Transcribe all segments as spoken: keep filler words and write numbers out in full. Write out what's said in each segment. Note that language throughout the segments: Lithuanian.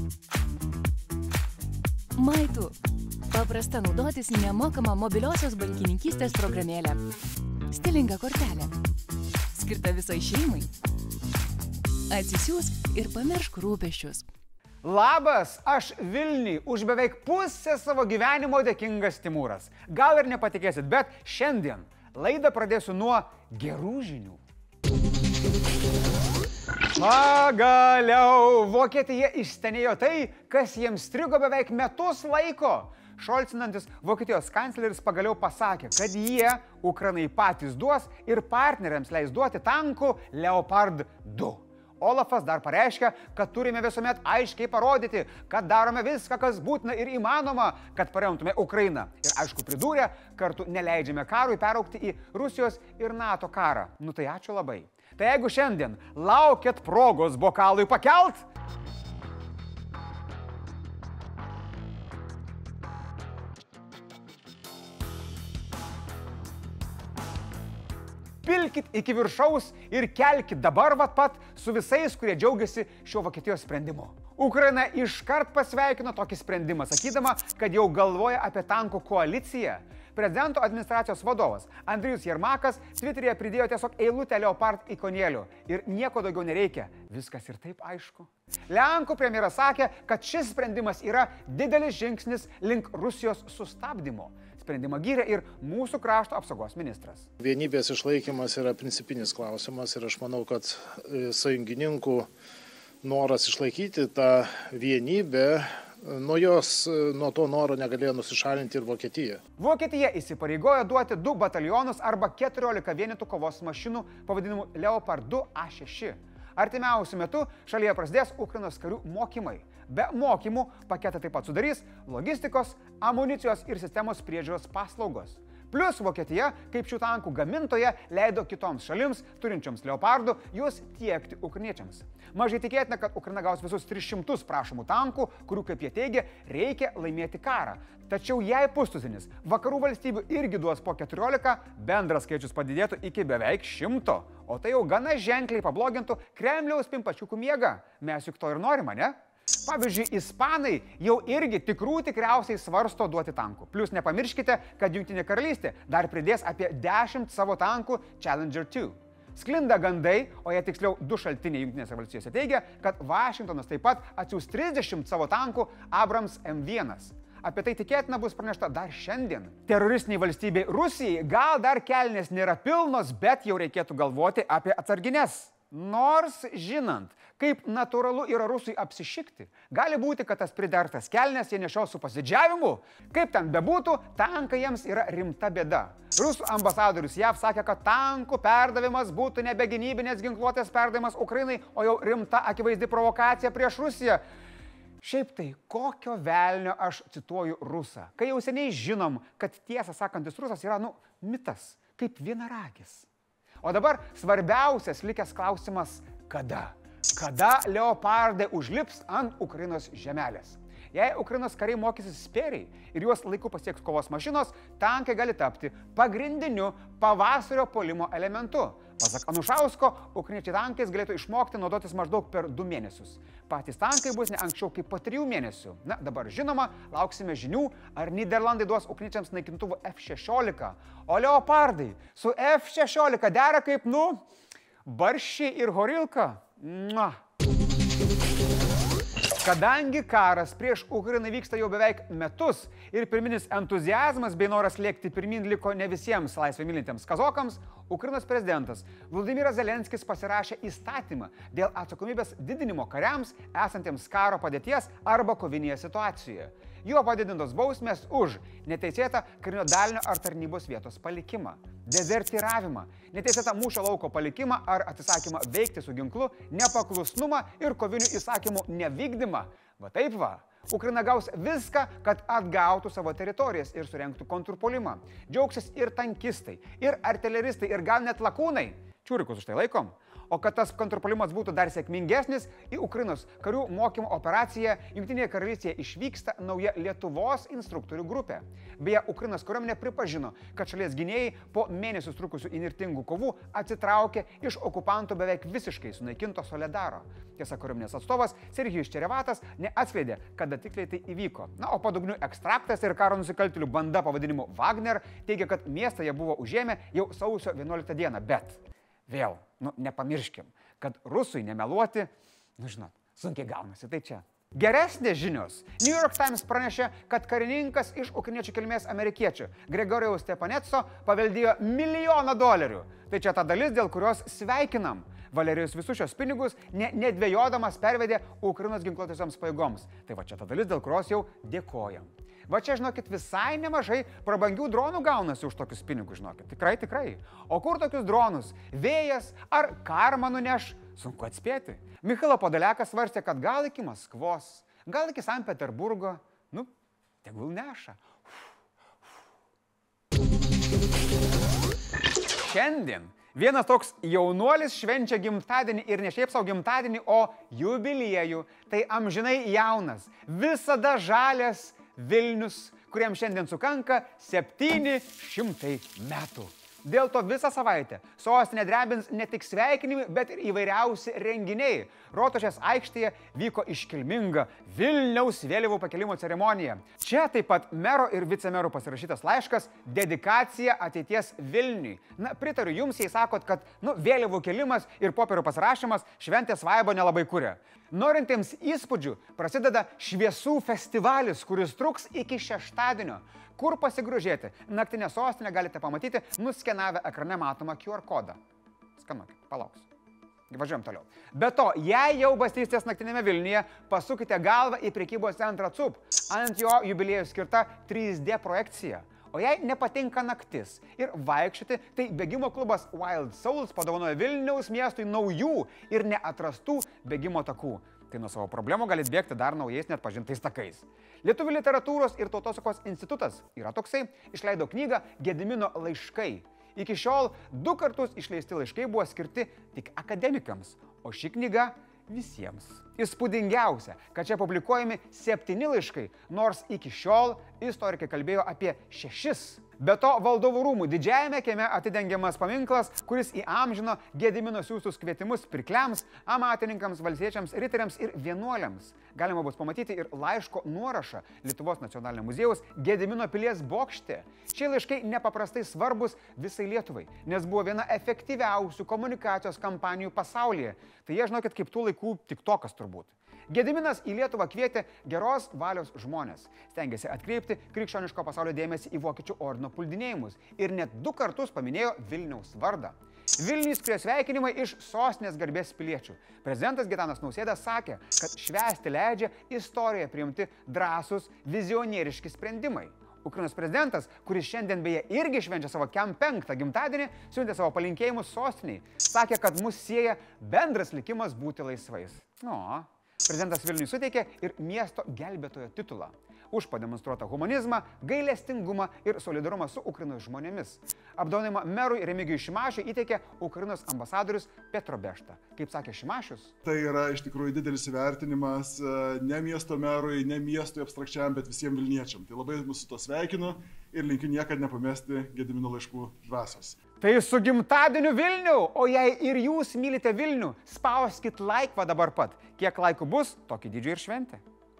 Maitų. Paprasta naudotis nemokamą mobiliosios bankininkystės programėlę. Stilinga kortelė. Skirta visai šeimai. Atsisiųsk ir pamiršk rūpesčius. Labas, aš Vilniui už beveik pusę savo gyvenimo dėkingas Timūras. Gal ir nepatikėsit, bet šiandien laidą pradėsiu nuo gerų žinių. Pagaliau Vokietija išstenėjo tai, kas jiems strigo beveik metus laiko. Šolcinantis Vokietijos kancleris pagaliau pasakė, kad jie Ukrainai patys duos ir partneriams leis duoti tankų Leopard du. Olafas dar pareiškia, kad turime visuomet aiškiai parodyti, kad darome viską, kas būtina ir įmanoma, kad paremtume Ukrainą. Ir aišku pridūrė, kartu neleidžiame karui peraukti į Rusijos ir NATO karą. Nu tai ačiū labai. Tai jeigu šiandien laukiat progos bokalui pakelt, pilkit iki viršaus ir kelkit dabar vat pat su visais, kurie džiaugiasi šio Vokietijos sprendimu. Ukraina iškart pasveikino tokį sprendimą, sakydama, kad jau galvoja apie tankų koaliciją. Prezidento administracijos vadovas Andrijus Jermakas Twitteryje pridėjo tiesiog eilutę Leopard ikonėlių ir nieko daugiau nereikia. Viskas ir taip aišku. Lenkų premjeras sakė, kad šis sprendimas yra didelis žingsnis link Rusijos sustabdymo. Sprendimą gyrė ir mūsų krašto apsaugos ministras. Vienybės išlaikymas yra principinis klausimas ir aš manau, kad sąjungininkų noras išlaikyti tą vienybę, nuo jos, nuo to noro negalėjo nusišalinti ir Vokietija. Vokietija įsipareigojo duoti du batalionus arba keturiolika vienetų kovos mašinų pavadinimu Leopard du A šeši. Artimiausiu metu šalyje prasidės Ukrainos karių mokymai. Be mokymų paketą taip pat sudarys logistikos, amunicijos ir sistemos priežiūros paslaugos. Plius Vokietija, kaip šių tankų gamintoja, leido kitoms šalims, turinčioms Leopardų, juos tiekti ukrainiečiams. Mažai tikėtina, kad Ukraina gaus visus tris šimtus prašomų tankų, kurių, kaip jie teigia, reikia laimėti karą. Tačiau jei pustuzinis vakarų valstybių irgi duos po keturiolika, bendras skaičius padidėtų iki beveik šimto. O tai jau gana ženkliai pablogintų Kremliaus pimpačiukų miegą. Mes juk to ir norime, ne? Pavyzdžiui, ispanai jau irgi tikrų tikriausiai svarsto duoti tankų. Plius nepamirškite, kad Jungtinė karalystė dar pridės apie dešimt savo tankų Challenger du. Sklinda gandai, o jie tiksliau du šaltiniai Jungtinėse valstijose teigia, kad Vašingtonas taip pat atsiųs trisdešimt savo tankų Abrams M vienas. Apie tai tikėtina bus pranešta dar šiandien. Teroristiniai valstybei Rusijai gal dar kelnės nėra pilnos, bet jau reikėtų galvoti apie atsargines. Nors žinant, kaip natūralu yra Rusui apsišikti, gali būti, kad tas pridertas kelnes jie nešios su pasidžiavimu. Kaip ten bebūtų, tankai jiems yra rimta bėda. Rusų ambasadorius J A V sakė, kad tankų perdavimas būtų nebe gynybinės ginkluotės perdavimas Ukrainai, o jau rimta akivaizdi provokacija prieš Rusiją. Šiaip tai, kokio velnio aš cituoju Rusą, kai jau seniai žinom, kad tiesą sakantis Rusas yra, nu, mitas, kaip vienaragis. O dabar svarbiausias likęs klausimas – kada? Kada Leopardai užlips ant Ukrainos žemelės? Jei Ukrainos kariai mokysis spėriai ir juos laiku pasieks kovos mašinos, tankai gali tapti pagrindiniu pavasario puolimo elementu. Pasak Anušausko, ukrainiečiai tankais galėtų išmokti naudotis maždaug per du mėnesius. Patys tankai bus ne anksčiau kaip po trijų mėnesių. Na, dabar žinoma, lauksime žinių, ar Nyderlandai duos ukrainiečiams naikintuvų F šešiolika. O Leopardai su F šešiolika dera kaip, nu, barščiai ir horilka. Mua. Kadangi karas prieš Ukrainą vyksta jau beveik metus ir pirminis entuziazmas bei noras lėkti pirmin liko ne visiems laisvę mylintiems kazokams, Ukrainos prezidentas Volodymyras Zelenskis pasirašė įstatymą dėl atsakomybės didinimo kariams esantiems karo padėties arba kovinėje situacijoje. Juo padidintos bausmės už neteisėtą karinio dalinio ar tarnybos vietos palikimą, dezertyravimą, neteisėtą mūšio lauko palikimą ar atsisakymą veikti su ginklu, nepaklusnumą ir kovinių įsakymų nevykdymą. Va taip va. Ukraina gaus viską, kad atgautų savo teritorijas ir surengtų kontrpuolimą. Džiaugsis ir tankistai, ir artileristai, ir gal net lakūnai. Čiurikus už tai laikom. O kad tas kontrpuolimas būtų dar sėkmingesnis, į Ukrainos karių mokymo operaciją Jungtinėje karalystėje išvyksta nauja Lietuvos instruktorių grupė. Beje, Ukrainos kariuomenė pripažino, kad šalies gynėjai po mėnesius trukusių įnirtingų kovų atsitraukė iš okupantų beveik visiškai sunaikinto Soledaro. Tiesa, kariuomenės atstovas Serhijus Čerevatas neatskleidė, kada tiksliai tai įvyko. Na, o padugnių ekstraktas ir karo nusikaltėlių banda pavadinimu Wagner teigia, kad miestą jie buvo užėmę jau sausio vienuoliktą dieną, bet vėl, nu, nepamirškim, kad rusui nemeluoti, nu, žinot, sunkiai gaunasi, tai čia. Geresnės žinios. New York Times pranešė, kad karininkas iš ukrainiečių kilmės amerikiečių Grigorijaus Stepanetso paveldėjo milijoną dolerių. Tai čia ta dalis, dėl kurios sveikinam. Valerijus visus šios pinigus ne, nedvėjodamas pervedė Ukrainos ginkluotosioms pajėgoms. Tai va čia ta dalis, dėl kurios jau dėkojam. Va čia, žinokit, visai nemažai prabangių dronų gaunasi už tokius pinigus, žinokit. Tikrai, tikrai. O kur tokius dronus? Vėjas ar karma nuneš? Sunku atspėti. Michailo Podoliakas svarstė, kad gal iki Maskvos, gal iki Sankt Peterburgo, nu, tegul neša. Šiandien vienas toks jaunuolis švenčia gimtadienį ir ne šiaip savo gimtadienį, o jubiliejų. Tai amžinai jaunas, visada žalias Vilnius, kuriam šiandien sukanka septyni šimtai metų. Dėl to visą savaitę sostinę drebins ne tik sveikinimai, bet ir įvairiausi renginiai. Rotušės aikštėje vyko iškilminga Vilniaus vėliavų pakėlimo ceremonija. Čia taip pat mero ir vicemerų pasirašytas laiškas dedikacija ateities Vilniui. Na, pritariu jums, jei sakot, kad nu, vėliavų kėlimas ir popierių pasirašymas šventės vaibo nelabai kuria. Norintiems įspūdžių prasideda šviesų festivalis, kuris truks iki šeštadienio. Kur pasigrožėti? Naktinę sostinę galite pamatyti, nuskenavę ekrane matomą Q R kodą. Skanuokit, palauksiu. Važiuojam toliau. Be to, jei jau bastysitės naktinėme Vilniuje, pasukite galvą į prekybos centrą C U P. Ant jo jubiliejų skirta trys D projekcija. O jei nepatinka naktis ir vaikščioti, tai bėgimo klubas Wild Souls padovanoja Vilniaus miestui naujų ir neatrastų bėgimo takų. Tai nuo savo problemų galite bėgti dar naujais net pažintais takais. Lietuvių literatūros ir tautosakos institutas yra toksai, išleido knygą Gedimino laiškai. Iki šiol du kartus išleisti laiškai buvo skirti tik akademikams, o ši knyga visiems. Įspūdingiausia, kad čia publikuojami septyni laiškai, nors iki šiol istorikai kalbėjo apie šešis. Be to, Valdovų rūmų didžiajame kieme atidengiamas paminklas, kuris įamžino Gedimino siųstus kvietimus pirkliams, amatininkams, valstiečiams, riteriams ir vienuoliams. Galima bus pamatyti ir laiško nuorašą Lietuvos nacionalinio muziejaus Gedimino pilies bokšte. Šie laiškai nepaprastai svarbus visai Lietuvai, nes buvo viena efektyviausių komunikacijos kampanijų pasaulyje. Tai jie, žinokit, kaip tų laikų tiktokas turbūt. Gediminas į Lietuvą kvietė geros valios žmonės. Stengėsi atkreipti krikščioniško pasaulio dėmesį į vokiečių ordino puldinėjimus ir net du kartus paminėjo Vilniaus vardą. Vilniui skriejo sveikinimai iš sostinės garbės piliečių. Prezidentas Gitanas Nausėda sakė, kad švęsti leidžia istorijoje priimti drąsūs vizionieriški sprendimai. Ukrainos prezidentas, kuris šiandien beje irgi švenčia savo kem penktą gimtadienį, siuntė savo palinkėjimus sostiniai. Sakė, kad mus sieja bendras likimas būti laisvais. O, prezidentas Vilniui suteikė ir miesto gelbėtojo titulą už pademonstruotą humanizmą, gailestingumą ir solidarumą su Ukrainos žmonėmis. Apdovanojimą merui Remigijui Šimašiui įteikė Ukrainos ambasadorius Petro Bešta. Kaip sakė Šimašius? Tai yra iš tikrųjų didelis įvertinimas ne miesto merui, ne miestui abstrakčiam, bet visiems Vilniečiam. Tai labai mūsų to sveikinu ir linkiu niekad nepamesti Gedimino laiškų dvasios. Tai su gimtadieniu Vilnių, o jei ir jūs mylite Vilnių, spauskit like va dabar pat. Kiek laikų bus, tokį dydžių ir šventė.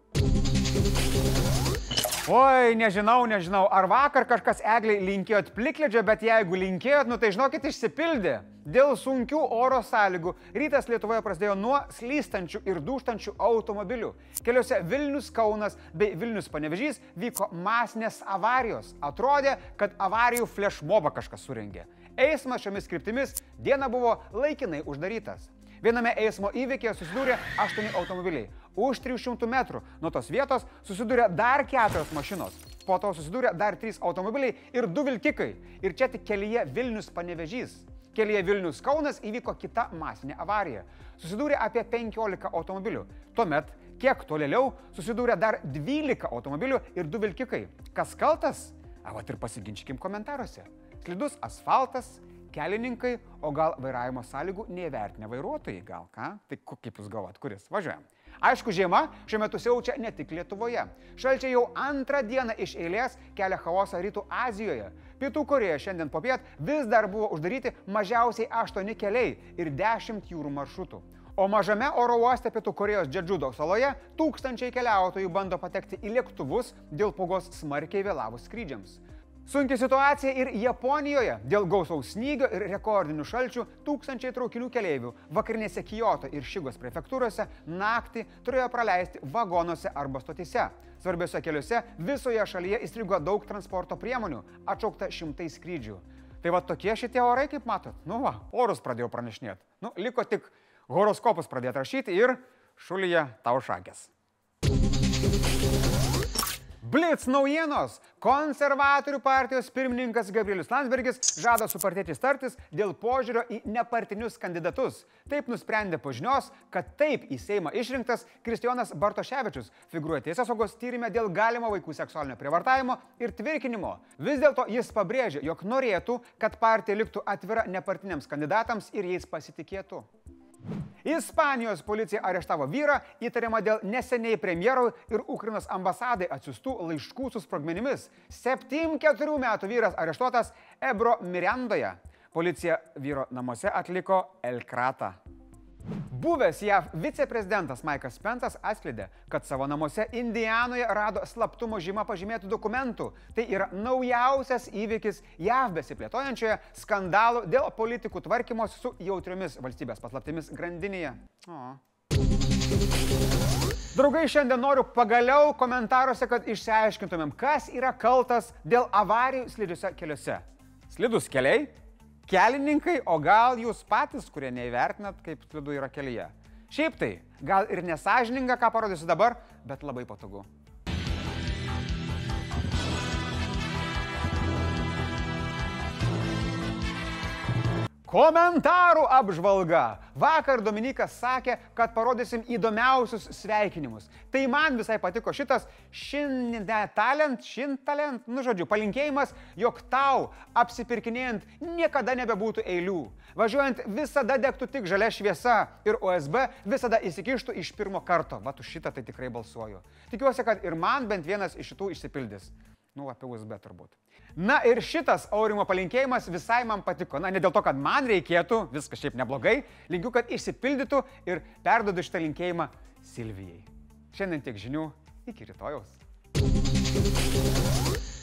Oi, nežinau, nežinau, ar vakar kažkas Egliai linkėjot plikledžio, bet jeigu linkėjot, nu tai žinokit, išsipildė. Dėl sunkių oro sąlygų rytas Lietuvoje prasidėjo nuo slystančių ir dūžtančių automobilių. Keliuose Vilnius Kaunas bei Vilnius Panevėžys vyko masinės avarijos. Atrodė, kad avarijų flešmobą kažkas surengė. Eismas šiomis kryptimis dieną buvo laikinai uždarytas. Viename eismo įvykėje susidūrė aštuoni automobiliai. Už trijų šimtų metrų nuo tos vietos susidūrė dar keturios mašinos. Po to susidūrė dar trys automobiliai ir du vilkikai. Ir čia tik kelyje Vilnius Panevėžys. Kelyje Vilnius Kaunas įvyko kita masinė avarija. Susidūrė apie penkiolika automobilių. Tuomet, kiek tolėliau, susidūrė dar dvylika automobilių ir du vilkikai. Kas kaltas? A, vat ir pasiginčykim komentaruose. Slidus asfaltas, kelininkai, o gal vairavimo sąlygų neįvertinę vairuotojai, gal ką? Tai kaip jūs galvojat, kuris? Važiuojam. Aišku, žiema šiuo metu siaučia ne tik Lietuvoje. Šalčiai jau antrą dieną iš eilės kelia chaosą Rytų Azijoje. Pietų Korėja šiandien popiet vis dar buvo uždaryti mažiausiai aštuoni keliai ir dešimt jūrų maršrutų. O mažame oro uoste Pietų Korėjos Džedžudo saloje tūkstančiai keliautojų bando patekti į lėktuvus dėl pūgos smarkiai vėlavus skrydžiams. Sunki situacija ir Japonijoje. Dėl gausaus snygio ir rekordinių šalčių tūkstančiai traukinių keleivių vakarinėse Kyoto ir Šigos prefektūrose naktį turėjo praleisti vagonuose arba stotyse. Svarbiuose keliuose visoje šalyje įstrigo daug transporto priemonių, atšaukta šimtai skrydžių. Tai va tokie šitie orai, kaip matot. Nu va, orus pradėjau pranešinėti. Nu, liko tik horoskopus pradėti rašyti ir šulyje tau šakės. Blitz naujienos. Konservatorių partijos pirmininkas Gabrielius Landsbergis žada su partiečiais tartis dėl požiūrio į nepartinius kandidatus. Taip nusprendė po žinios, kad taip į Seimą išrinktas Kristijonas Bartoševičius figūruoja teisėsaugos tyrime dėl galimo vaikų seksualinio prievartavimo ir tvirkinimo. Vis dėlto jis pabrėžė, jog norėtų, kad partija liktų atvira nepartiniams kandidatams ir jais pasitikėtų. Ispanijos policija areštavo vyrą įtariamą dėl neseniai premjerui ir Ukrainos ambasadai atsiųstų laiškų su sprogmenimis. septyniasdešimt keturių metų vyras areštuotas Ebro Mirandoje. Policija vyro namuose atliko Elkratą. Buvęs J A V viceprezidentas Maikas Pensas atskleidė, kad savo namuose Indianoje rado slaptumo žyma pažymėtų dokumentų. Tai yra naujausias įvykis J A V besiplėtojančioje skandalų dėl politikų tvarkymos su jautriomis valstybės paslaptimis grandinėje. O. Draugai, šiandien noriu pagaliau komentaruose, kad išsiaiškintumėm, kas yra kaltas dėl avarijų slidžiuose keliuose. Slidus keliai? Kelininkai, o gal jūs patys, kurie neįvertinat, kaip slidu yra kelyje. Šiaip tai, gal ir nesąžininga, ką parodysiu dabar, bet labai patogu. Komentarų apžvalga. Vakar Dominikas sakė, kad parodysim įdomiausius sveikinimus. Tai man visai patiko šitas šintalent, šintalent, nu žodžiu, palinkėjimas, jog tau apsipirkinėjant niekada nebebūtų eilių. Važiuojant visada degtų tik žalia šviesa ir U S B visada įsikištų iš pirmo karto. Va, už šitą tai tikrai balsuoju. Tikiuosi, kad ir man bent vienas iš šitų išsipildys. Nu, apie U S B turbūt. Na ir šitas Aurimo palinkėjimas visai man patiko. Na, ne dėl to, kad man reikėtų, viskas šiaip neblogai, linkiu, kad išsipildytų ir perduodu šitą linkėjimą Silvijai. Šiandien tiek žinių, iki rytojaus.